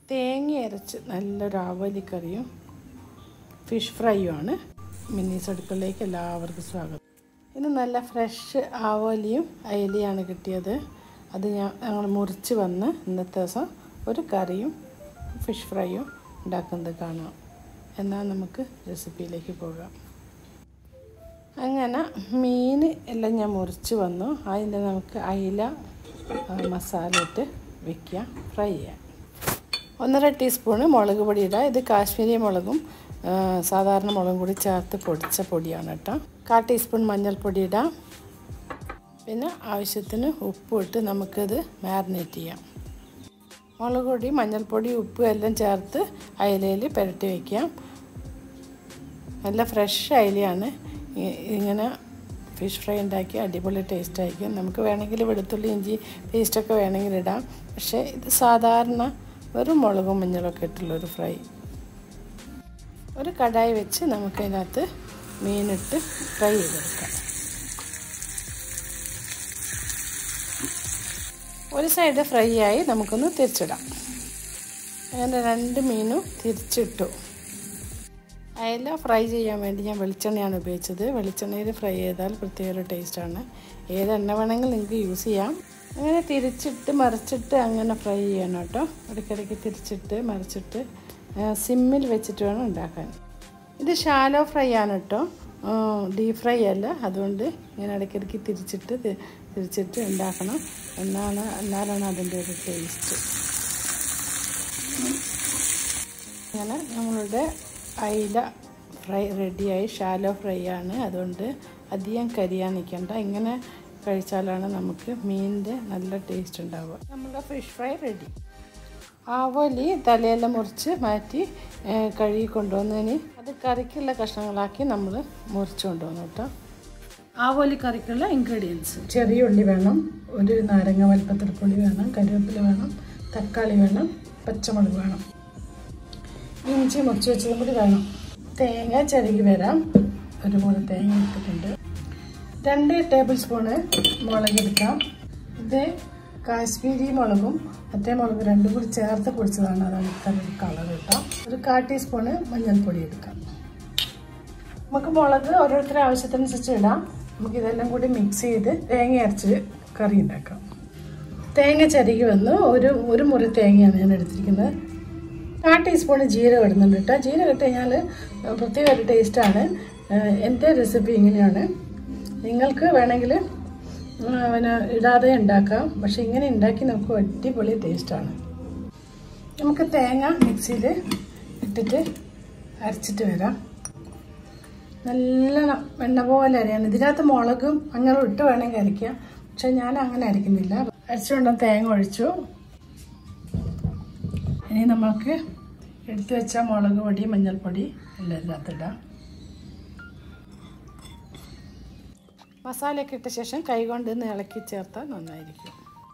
തേങ്ങ അരച്ച് നല്ലൊരു ആവോലിക്കറിയും ഫിഷ് ഫ്രൈയുമാണ്. മിനിസടുക്കളയിലേക്ക് എല്ലാവർക്കും സ്വാഗതം. ഇന്ന് നല്ല ഫ്രഷ് ആവോലിയും അയലയാണ് കിട്ടിയത്. അത് ഞങ്ങൾ മുറിച്ച് വന്ന് ഇന്നത്തെ ദിവസം ഒരു കറിയും ഫിഷ് ഫ്രൈയും ഉണ്ടാക്കുന്നത് കാണാം. എന്നാൽ നമുക്ക് റെസിപ്പിയിലേക്ക് പോകാം. അങ്ങനെ മീൻ എല്ലാം ഞാൻ മുറിച്ച് വന്നു. അതിൻ്റെ നമുക്ക് അയില മസാല ഇട്ട് വയ്ക്കാം, ഫ്രൈ ചെയ്യാം. 1.5 ടീസ്പൂണ് മുളക് പൊടി ഇടാം. ഇത് കാശ്മീരി മുളകും സാധാരണ മുളകും കൂടി ചേർത്ത് പൊടിച്ച പൊടിയാണ് കേട്ടോ. 1/4 ടീസ്പൂൺ മഞ്ഞൾപ്പൊടി ഇടാം. പിന്നെ ആവശ്യത്തിന് ഉപ്പ് ഇട്ട് നമുക്കിത് മാരിനേറ്റ് ചെയ്യാം. മുളക് പൊടി, മഞ്ഞൾപ്പൊടി, ഉപ്പ് എല്ലാം ചേർത്ത് അയിലയിൽ പുരട്ടി വയ്ക്കാം. നല്ല ഫ്രഷ് അയിലയാണ്. ഇങ്ങനെ ഫിഷ് ഫ്രൈ ഉണ്ടാക്കി അടിപൊളി ടേസ്റ്റ് ആയിരിക്കും. നമുക്ക് വേണമെങ്കിൽ വെളുത്തുള്ളി ഇഞ്ചി പേസ്റ്റൊക്കെ വേണമെങ്കിൽ ഇടാം. പക്ഷേ ഇത് സാധാരണ വെറും മുളകും മഞ്ഞളൊക്കെ ഇട്ടുള്ളൊരു ഫ്രൈ. ഒരു കടായി വെച്ച് നമുക്കതിനകത്ത് മീനിട്ട് ഫ്രൈ ചെയ്തെടുക്കാം. ഒരു സൈഡ് ഫ്രൈ ആയി നമുക്കൊന്ന് തിരിച്ചിടാം. അങ്ങനെ 2 മീനും തിരിച്ചിട്ടു. അയല ഫ്രൈ ചെയ്യാൻ വേണ്ടി ഞാൻ വെളിച്ചെണ്ണയാണ് ഉപയോഗിച്ചത്. വെളിച്ചെണ്ണയിൽ ഫ്രൈ ചെയ്താൽ പ്രത്യേക ഒരു ടേസ്റ്റാണ്. ഏത് എണ്ണ വേണമെങ്കിൽ നിങ്ങൾക്ക് യൂസ് ചെയ്യാം. അങ്ങനെ തിരിച്ചിട്ട് മറിച്ചിട്ട് അങ്ങനെ ഫ്രൈ ചെയ്യണം കേട്ടോ. ഇടയ്ക്കിടയ്ക്ക് തിരിച്ചിട്ട് മറിച്ചിട്ട് സിമ്മിൽ വെച്ചിട്ട് വേണം ഉണ്ടാക്കാൻ. ഇത് ഷാലോ ഫ്രൈ ആണ് കേട്ടോ, ഡീപ് ഫ്രൈ അല്ല. അതുകൊണ്ട് ഇങ്ങനെ ഇടയ്ക്കിടയ്ക്ക് തിരിച്ചിട്ട് ഉണ്ടാക്കണം. എന്നാലാണ് അതിൻ്റെ ഒരു ടേസ്റ്റ്. അങ്ങനെ നമ്മളുടെ അയില ഫ്രൈ റെഡിയായി. ഷാലോ ഫ്രൈ ആണ്, അതുകൊണ്ട് അധികം കരിയാൻ നിൽക്കണ്ട. ഇങ്ങനെ കഴിച്ചാലാണ് നമുക്ക് മീനിൻ്റെ നല്ല ടേസ്റ്റ് ഉണ്ടാവുക. നമ്മുടെ ഫിഷ് ഫ്രൈ റെഡി. ആവോലി തലയെല്ലാം മുറിച്ച് മാറ്റി കഴുകി കൊണ്ടുവന്നതിന് അത് കറിക്കുള്ള കഷ്ണങ്ങളാക്കി നമ്മൾ മുറിച്ച് കൊണ്ടുവന്നു കേട്ടോ. ആവോലി കറിക്കുള്ള ഇൻഗ്രീഡിയൻസ്: ചെറിയ ഉള്ളി വേണം, ഒരു നാരങ്ങ വലുപ്പത്തിൽ പുളി വേണം, കറിവേപ്പില വേണം, തക്കാളി വേണം, പച്ചമുളക് വേണം, ഇഞ്ചി മുറിച്ച് വെച്ചതും കൂടി വേണം. തേങ്ങ ചിരകി വരാം. ഒരു മൂന്ന് തേങ്ങ ഇട്ടിട്ടുണ്ട്. 2 ടേബിൾ സ്പൂണ് മുളക് എടുക്കാം. ഇത് കാശ്മീരി മുളകും മറ്റേ മുളക് രണ്ടും കൂടി ചേർത്ത് പൊടിച്ചതാണ്. അതാണ് ഇത്രയൊരു കളർ കിട്ടാം. ഒരു 1/4 ടീസ്പൂണ് മഞ്ഞൾപ്പൊടി എടുക്കാം. നമുക്ക് മുളക് ഓരോരുത്തരുടെ ആവശ്യത്തിനനുസരിച്ച് ഇടാം. നമുക്കിതെല്ലാം കൂടി മിക്സ് ചെയ്ത് തേങ്ങ അരച്ച് കറി ഉണ്ടാക്കാം. തേങ്ങ ചിരകി വന്നു. ഒരു മുറി തേങ്ങയാണ് ഞാൻ എടുത്തിരിക്കുന്നത്. 1/4 ടീസ്പൂണ് ജീരകം ഇടുന്നുണ്ട് കേട്ടോ. ജീരകം ഇട്ട് കഴിഞ്ഞാൽ പ്രത്യേക ഒരു ടേസ്റ്റാണ്. എൻ്റെ റെസിപ്പി ഇങ്ങനെയാണ്. നിങ്ങൾക്ക് വേണമെങ്കിൽ പിന്നെ ഇടാതെ ഉണ്ടാക്കാം. പക്ഷെ ഇങ്ങനെ ഉണ്ടാക്കി നമുക്ക് അടിപൊളി ടേസ്റ്റാണ്. നമുക്ക് തേങ്ങ മിക്സിയിൽ ഇട്ടിട്ട് അരച്ചിട്ട് വരാം. നല്ല വെണ്ണ പോലെ അരയാണ്. ഇതിനകത്ത് മുളകും അങ്ങനെ ഇട്ട് വേണമെങ്കിൽ അരയ്ക്കാം. പക്ഷെ ഞാൻ അങ്ങനെ അരയ്ക്കുന്നില്ല. അരച്ചുകൊണ്ട് തേങ്ങ ഒഴിച്ചു. ഇനി നമുക്ക് എടുത്തു വെച്ച മുളക് പൊടി, മഞ്ഞൾപ്പൊടി എല്ലാം ഇതിനകത്തിടാം. മസാലയൊക്കെ ഇട്ട ശേഷം കൈകൊണ്ട് ഇളക്കി ചേർത്താൽ നന്നായിരിക്കും.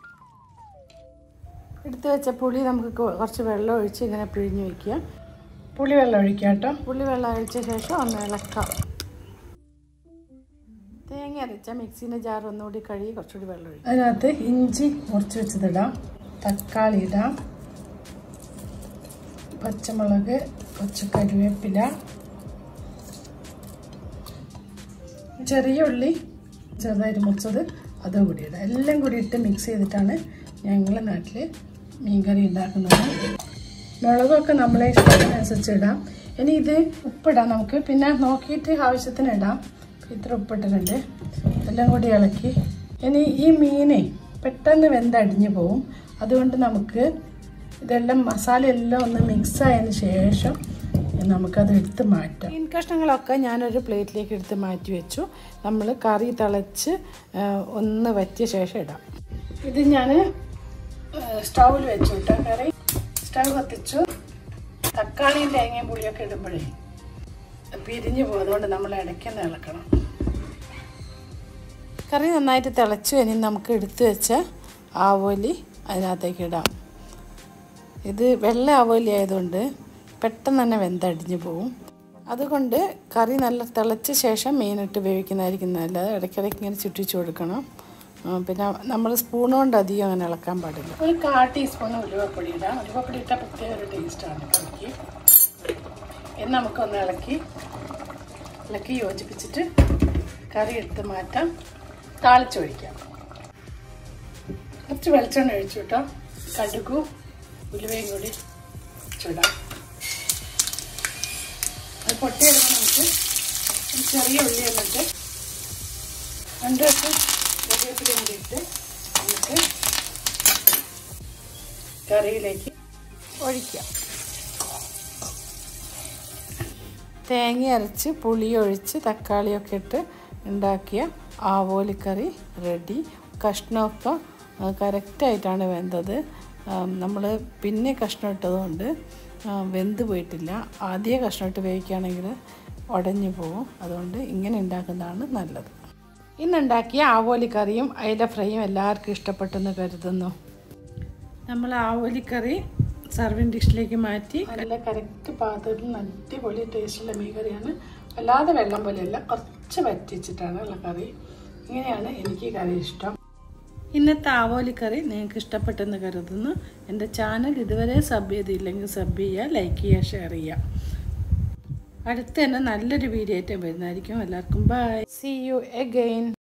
എടുത്തു വെച്ച പുളി നമുക്ക് കുറച്ച് വെള്ളം ഒഴിച്ച് ഇങ്ങനെ പിഴിഞ്ഞ് വയ്ക്കുക. പുളി വെള്ളം ഒഴിക്കുക കേട്ടോ. പുളി വെള്ളം ഒഴിച്ച ശേഷം ഒന്ന് ഇളക്കാം. തേങ്ങ അരച്ച മിക്സിൻ്റെ ജാർ ഒന്നുകൂടി കഴുകി കുറച്ചുകൂടി വെള്ളം ഒഴിക്കും. അതിനകത്ത് ഇഞ്ചി മുറിച്ച് വെച്ചതിടാം, തക്കാളി ഇടാം, പച്ചമുളക്, കുറച്ച് കറിവേപ്പില, ചെറിയ ഉള്ളി ചെറുതായിട്ട് മുറിച്ചത് അതും കൂടി ഇടാം. എല്ലാം കൂടി ഇട്ട് മിക്സ് ചെയ്തിട്ടാണ് ഞങ്ങളുടെ നാട്ടിൽ മീൻകറി ഉണ്ടാക്കുന്നത്. മുളകൊക്കെ നമ്മളെ ഇഷ്ടത്തിനനുസരിച്ച് ഇടാം. ഇനി ഇത് ഉപ്പിടാം നമുക്ക്. പിന്നെ നോക്കിയിട്ട് ആവശ്യത്തിന് ഇടാം. ഇത്ര ഉപ്പിട്ടിട്ടുണ്ട്. എല്ലാം കൂടി ഇളക്കി. ഇനി ഈ മീനെ പെട്ടെന്ന് വെന്തടിഞ്ഞു പോവും. അതുകൊണ്ട് നമുക്ക് ഇതെല്ലാം മസാലയെല്ലാം ഒന്ന് മിക്സ് ആയതിന് ശേഷം നമുക്കത് എടുത്ത് മാറ്റാം. മീൻ കഷ്ണങ്ങളൊക്കെ ഞാനൊരു പ്ലേറ്റിലേക്ക് എടുത്ത് മാറ്റി വെച്ചു. നമ്മൾ കറി തിളച്ച് ഒന്ന് വറ്റിയ ശേഷം ഇടാം. ഇത് ഞാൻ സ്റ്റൗവിൽ വെച്ചു കേട്ടോ. കറി സ്റ്റൗ കത്തിച്ചു. തക്കാളിയും തേങ്ങയും പുളിയൊക്കെ ഇടുമ്പോഴേ പിരിഞ്ഞു പോകും. അതുകൊണ്ട് നമ്മൾ ഇടയ്ക്കൊന്ന് ഇളക്കണം. കറി നന്നായിട്ട് തിളച്ചു. ഇനി നമുക്ക് എടുത്തു വെച്ച ആവോലി അതിനകത്തേക്ക് ഇടാം. ഇത് വെള്ള ആവോലി ആയതുകൊണ്ട് പെട്ടെന്ന് തന്നെ വെന്തടിഞ്ഞു പോവും. അതുകൊണ്ട് കറി നല്ല തിളച്ച ശേഷം മീനിട്ട് വേവിക്കുന്നതായിരിക്കും നല്ലത്. ഇടയ്ക്കിടയ്ക്ക് ഇങ്ങനെ ചുറ്റിച്ചു കൊടുക്കണം. പിന്നെ നമ്മൾ സ്പൂൺ കൊണ്ട് അധികം അങ്ങനെ ഇളക്കാൻ പാടില്ല. ഒരു 1/4 ടീസ്പൂൺ ഉലുവപ്പൊടി ഇടാം. ഉലുവപ്പൊടി ഇട്ടാൽ പ്രത്യേക ഒരു ടേസ്റ്റാണ് കറിക്ക്. എന്ന് നമുക്കൊന്ന് ഇളക്കി യോജിപ്പിച്ചിട്ട് കറി എടുത്ത് മാറ്റാം. താളിച്ചൊഴിക്കാം. കുറച്ച് വെളിച്ചെണ്ണ ഒഴിച്ചു കേട്ടോ. കടുകും ഉലുവയും കൂടി ചുടാം. അത് പൊട്ടിയെടുക്കാൻ നമുക്ക് ചെറിയ ഉള്ളി എന്നിട്ട് 2 കറിവേപ്പിലയും കൂടി ഇട്ട് നമുക്ക് കറിയിലേക്ക് ഒഴിക്കാം. തേങ്ങ അരച്ച് പുളി ഒഴിച്ച് തക്കാളിയൊക്കെ ഇട്ട് ഉണ്ടാക്കിയ ആവോലിക്കറി റെഡി. കഷ്ണമൊക്കെ കറക്റ്റായിട്ടാണ് വെന്തത്. നമ്മൾ പിന്നെ കഷ്ണം ഇട്ടതുകൊണ്ട് വെന്ത് പോയിട്ടില്ല. ആദ്യം കഷ്ണം ഇട്ട് വേവിക്കുകയാണെങ്കിൽ ഉടഞ്ഞു പോകും. അതുകൊണ്ട് ഇങ്ങനെ ഉണ്ടാക്കുന്നതാണ് നല്ലത്. ഇന്നുണ്ടാക്കിയ ആവോലിക്കറിയും അയല ഫ്രൈയും എല്ലാവർക്കും ഇഷ്ടപ്പെട്ടെന്ന് കരുതുന്നു. നമ്മൾ ആവോലിക്കറി സർവിങ് ഡിഷിലേക്ക് മാറ്റി നല്ല കറക്റ്റ് പാത്രത്തിൽ അടിപൊളി ടേസ്റ്റുള്ള മീൻ കറിയാണ്. അല്ലാതെ വെള്ളം പോലെയല്ല, കുറച്ച് വറ്റിച്ചിട്ടാണ് ഉള്ള കറി. ഇങ്ങനെയാണ് എനിക്ക് കറി ഇഷ്ടം. ഇന്നത്തെ ആവോലിക്കറി നിങ്ങൾക്ക് ഇഷ്ടപ്പെട്ടെന്ന് കരുതുന്നു. എൻ്റെ ചാനൽ ഇതുവരെ സബ് ചെയ്തില്ലെങ്കിൽ സബ് ചെയ്യുക, ലൈക്ക് ചെയ്യുക, ഷെയർ ചെയ്യുക. അടുത്ത് തന്നെ നല്ലൊരു വീഡിയോ ആയിട്ട് വരുന്നതായിരിക്കും. എല്ലാവർക്കും ബൈ. See you again.